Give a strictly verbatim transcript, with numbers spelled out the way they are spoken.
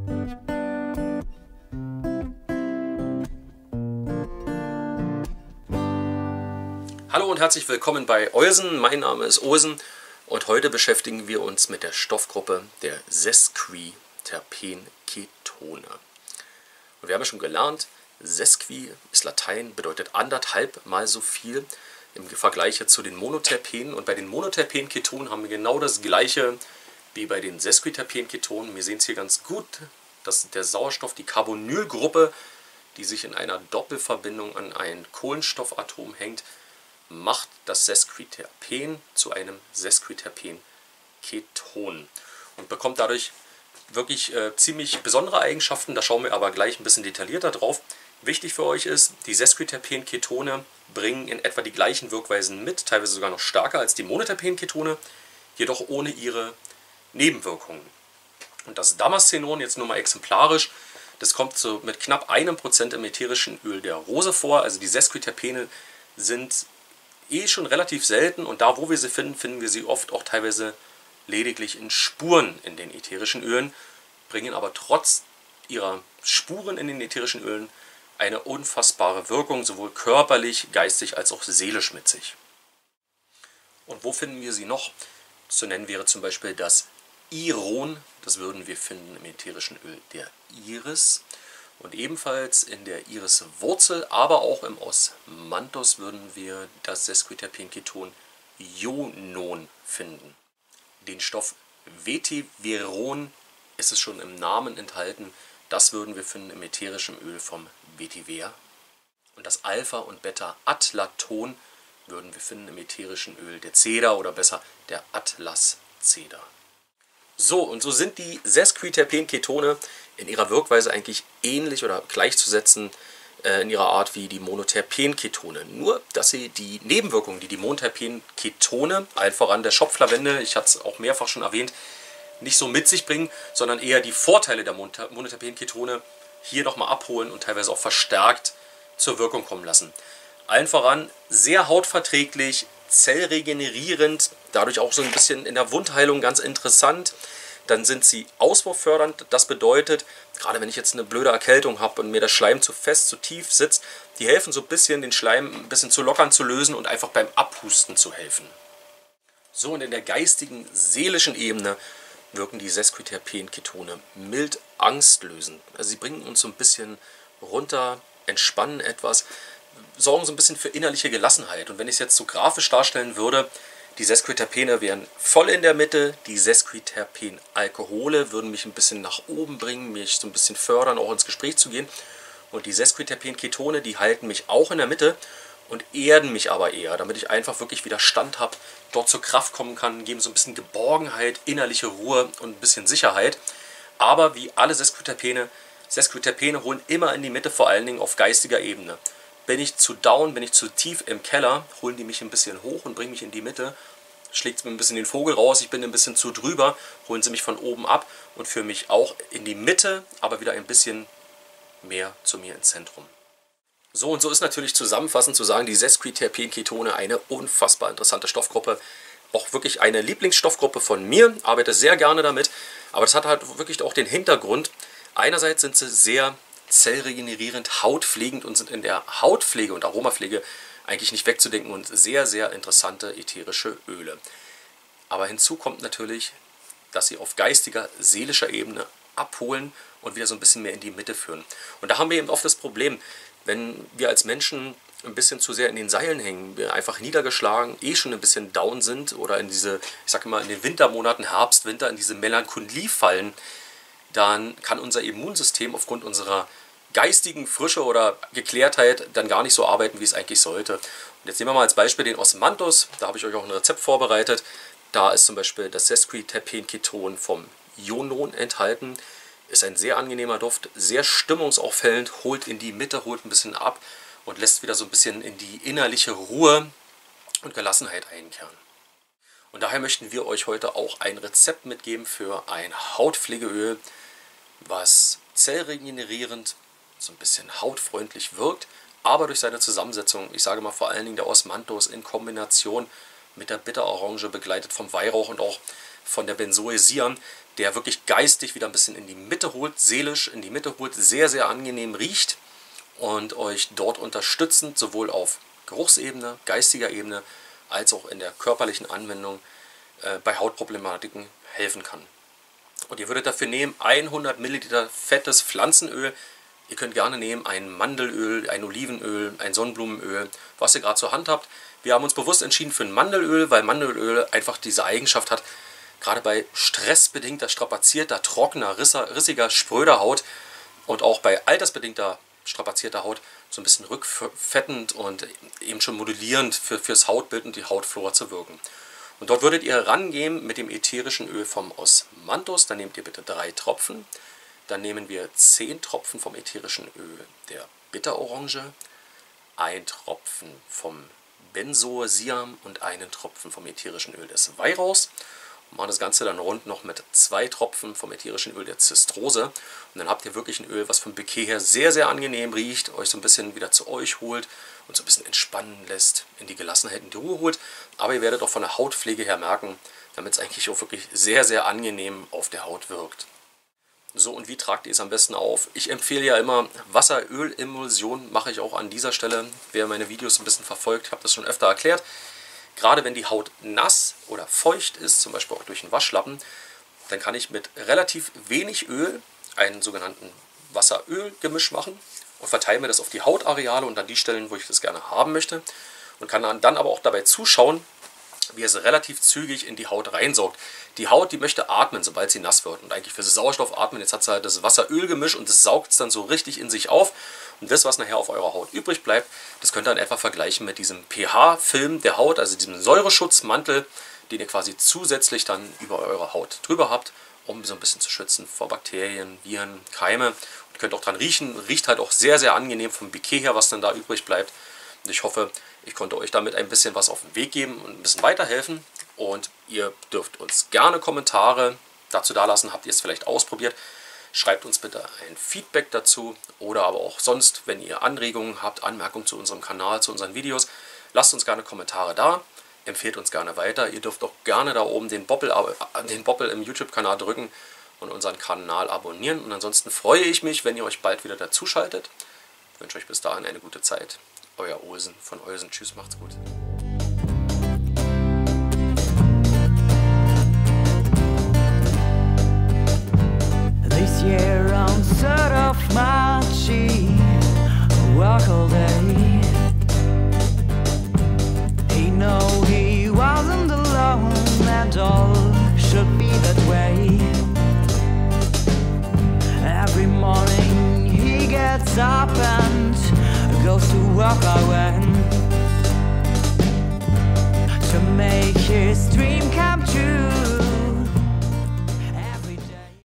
Hallo und herzlich willkommen bei Eusen. Mein Name ist Osen und heute beschäftigen wir uns mit der Stoffgruppe der Sesquiterpenketone. Und wir haben ja schon gelernt, Sesqui ist Latein, bedeutet anderthalb mal so viel im Vergleich zu den Monoterpenen. Und bei den Monoterpenketonen haben wir genau das gleiche wie bei den Sesquiterpenketonen. Wir sehen es hier ganz gut, dass der Sauerstoff, die Carbonylgruppe, die sich in einer Doppelverbindung an ein Kohlenstoffatom hängt, macht das Sesquiterpen zu einem Sesquiterpenketon und bekommt dadurch wirklich äh, ziemlich besondere Eigenschaften. Da schauen wir aber gleich ein bisschen detaillierter drauf. Wichtig für euch ist, die Sesquiterpenketone bringen in etwa die gleichen Wirkweisen mit, teilweise sogar noch stärker als die Monoterpenketone, jedoch ohne ihre Nebenwirkungen. Und das Damascenon, jetzt nur mal exemplarisch, das kommt so mit knapp einem Prozent im ätherischen Öl der Rose vor. Also die Sesquiterpene sind eh schon relativ selten und da, wo wir sie finden, finden wir sie oft auch teilweise lediglich in Spuren in den ätherischen Ölen, bringen aber trotz ihrer Spuren in den ätherischen Ölen eine unfassbare Wirkung, sowohl körperlich, geistig als auch seelisch mit sich. Und wo finden wir sie noch? Zu nennen wäre zum Beispiel das Iron, das würden wir finden im ätherischen Öl der Iris. Und ebenfalls in der Iriswurzel, aber auch im Osmanthus würden wir das Sesquiterpenketon Ionon finden. Den Stoff Vetiveron ist es schon im Namen enthalten. Das würden wir finden im ätherischen Öl vom Vetiver. Und das Alpha- und Beta-Atlaton würden wir finden im ätherischen Öl der Zeder oder besser der Atlaszeder. So, und so sind die Sesquiterpenketone in ihrer Wirkweise eigentlich ähnlich oder gleichzusetzen äh, in ihrer Art wie die Monoterpenketone. Nur, dass sie die Nebenwirkungen, die die Monoterpenketone, allen voran der Schopflavende, ich hatte es auch mehrfach schon erwähnt, nicht so mit sich bringen, sondern eher die Vorteile der Monoterpenketone hier nochmal abholen und teilweise auch verstärkt zur Wirkung kommen lassen. Allen voran sehr hautverträglich, zellregenerierend, dadurch auch so ein bisschen in der Wundheilung ganz interessant. Dann sind sie auswurffördernd, das bedeutet, gerade wenn ich jetzt eine blöde Erkältung habe und mir der Schleim zu fest, zu tief sitzt, die helfen so ein bisschen, den Schleim ein bisschen zu lockern, zu lösen und einfach beim Abhusten zu helfen. So, und in der geistigen, seelischen Ebene wirken die Sesquiterpenketone mild angstlösend. Also sie bringen uns so ein bisschen runter, entspannen etwas, sorgen so ein bisschen für innerliche Gelassenheit. Und wenn ich es jetzt so grafisch darstellen würde, die Sesquiterpene wären voll in der Mitte, die Sesquiterpenalkohole würden mich ein bisschen nach oben bringen, mich so ein bisschen fördern, auch ins Gespräch zu gehen. Und die Sesquiterpenketone, die halten mich auch in der Mitte und erden mich aber eher, damit ich einfach wirklich wieder Stand habe, dort zur Kraft kommen kann, geben so ein bisschen Geborgenheit, innerliche Ruhe und ein bisschen Sicherheit. Aber wie alle Sesquiterpene, Sesquiterpene holen immer in die Mitte, vor allen Dingen auf geistiger Ebene. Bin ich zu down, bin ich zu tief im Keller, holen die mich ein bisschen hoch und bringen mich in die Mitte. Schlägt mir ein bisschen den Vogel raus, ich bin ein bisschen zu drüber, holen sie mich von oben ab und führen mich auch in die Mitte, aber wieder ein bisschen mehr zu mir ins Zentrum. So und so ist natürlich zusammenfassend zu sagen, die Sesquiterpenketone eine unfassbar interessante Stoffgruppe. Auch wirklich eine Lieblingsstoffgruppe von mir, arbeite sehr gerne damit, aber das hat halt wirklich auch den Hintergrund. Einerseits sind sie sehr zellregenerierend, hautpflegend und sind in der Hautpflege und Aromapflege eigentlich nicht wegzudenken und sehr, sehr interessante ätherische Öle. Aber hinzu kommt natürlich, dass sie auf geistiger, seelischer Ebene abholen und wieder so ein bisschen mehr in die Mitte führen. Und da haben wir eben oft das Problem, wenn wir als Menschen ein bisschen zu sehr in den Seilen hängen, wir einfach niedergeschlagen, eh schon ein bisschen down sind oder in diese, ich sage mal, in den Wintermonaten, Herbst, Winter, in diese Melancholie fallen, dann kann unser Immunsystem aufgrund unserer geistigen Frische oder Geklärtheit dann gar nicht so arbeiten, wie es eigentlich sollte. Und jetzt nehmen wir mal als Beispiel den Osmanthus, da habe ich euch auch ein Rezept vorbereitet. Da ist zum Beispiel das Sesquiterpenketon vom Ionon enthalten. Ist ein sehr angenehmer Duft, sehr stimmungsaufhellend, holt in die Mitte, holt ein bisschen ab und lässt wieder so ein bisschen in die innerliche Ruhe und Gelassenheit einkehren. Und daher möchten wir euch heute auch ein Rezept mitgeben für ein Hautpflegeöl, was zellregenerierend, so ein bisschen hautfreundlich wirkt, aber durch seine Zusammensetzung, ich sage mal vor allen Dingen der Osmanthus in Kombination mit der Bitterorange, begleitet vom Weihrauch und auch von der Benzoesian, der wirklich geistig wieder ein bisschen in die Mitte holt, seelisch in die Mitte holt, sehr, sehr angenehm riecht und euch dort unterstützend sowohl auf Geruchsebene, geistiger Ebene, als auch in der körperlichen Anwendung äh, bei Hautproblematiken helfen kann. Und ihr würdet dafür nehmen hundert Milliliter fettes Pflanzenöl. Ihr könnt gerne nehmen ein Mandelöl, ein Olivenöl, ein Sonnenblumenöl, was ihr gerade zur Hand habt. Wir haben uns bewusst entschieden für ein Mandelöl, weil Mandelöl einfach diese Eigenschaft hat, gerade bei stressbedingter, strapazierter, trockener, rissiger, spröder Haut und auch bei altersbedingter, strapazierter Haut so ein bisschen rückfettend und eben schon modulierend für, fürs Hautbild und die Hautflora zu wirken. Und dort würdet ihr rangehen mit dem ätherischen Öl vom Osmanthus. Dann nehmt ihr bitte drei Tropfen. Dann nehmen wir zehn Tropfen vom ätherischen Öl der Bitterorange, ein Tropfen vom Benzoesiam und einen Tropfen vom ätherischen Öl des Weihrauchs. Und machen das Ganze dann rund noch mit zwei Tropfen vom ätherischen Öl der Zistrose. Und dann habt ihr wirklich ein Öl, was vom Bouquet her sehr, sehr angenehm riecht, euch so ein bisschen wieder zu euch holt und so ein bisschen entspannen lässt, in die Gelassenheit, in die Ruhe holt. Aber ihr werdet auch von der Hautpflege her merken, damit es eigentlich auch wirklich sehr, sehr angenehm auf der Haut wirkt. So, und wie tragt ihr es am besten auf? Ich empfehle ja immer Wasser-Öl-Emulsion, mache ich auch an dieser Stelle. Wer meine Videos ein bisschen verfolgt, habe das schon öfter erklärt. Gerade wenn die Haut nass oder feucht ist, zum Beispiel auch durch einen Waschlappen, dann kann ich mit relativ wenig Öl einen sogenannten Wasser-Öl-Gemisch machen und verteile mir das auf die Hautareale und an die Stellen, wo ich das gerne haben möchte. Und kann dann aber auch dabei zuschauen, wie es relativ zügig in die Haut reinsaugt. Die Haut, die möchte atmen, sobald sie nass wird. Und eigentlich für das Sauerstoff atmen, jetzt hat sie halt das Wasser-Öl-Gemisch und das saugt es dann so richtig in sich auf. Und das, was nachher auf eurer Haut übrig bleibt, das könnt ihr dann etwa vergleichen mit diesem pH-Film der Haut, also diesem Säureschutzmantel, den ihr quasi zusätzlich dann über eure Haut drüber habt, um so ein bisschen zu schützen vor Bakterien, Viren, Keime. Und ihr könnt auch dran riechen, riecht halt auch sehr, sehr angenehm vom Bouquet her, was dann da übrig bleibt. Und ich hoffe, ich konnte euch damit ein bisschen was auf den Weg geben und ein bisschen weiterhelfen. Und ihr dürft uns gerne Kommentare dazu dalassen. Habt ihr es vielleicht ausprobiert? Schreibt uns bitte ein Feedback dazu. Oder aber auch sonst, wenn ihr Anregungen habt, Anmerkungen zu unserem Kanal, zu unseren Videos, lasst uns gerne Kommentare da. Empfehlt uns gerne weiter. Ihr dürft auch gerne da oben den Boppel, den Boppel im YouTube-Kanal drücken und unseren Kanal abonnieren. Und ansonsten freue ich mich, wenn ihr euch bald wieder dazu schaltet. Ich wünsche euch bis dahin eine gute Zeit. Euer Olsen von Olsen. Tschüss, macht's gut. This year on third of March, he worked all day. He know he wasn't alone at all, should be that way. Every morning he gets up and goes to work away.